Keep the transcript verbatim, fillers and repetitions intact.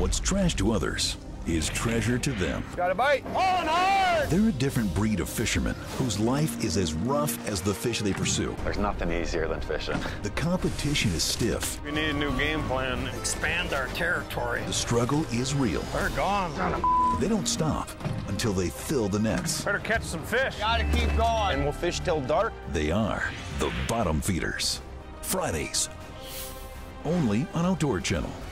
What's trash to others is treasure to them. Got a bite. On hard! They're a different breed of fishermen whose life is as rough as the fish they pursue. There's nothing easier than fishing. The competition is stiff. We need a new game plan. Expand our territory. The struggle is real. They're gone. They don't stop until they fill the nets. Better catch some fish. Gotta keep going. And we'll fish till dark. They are the Bottom Feeders. Fridays, only on Outdoor Channel.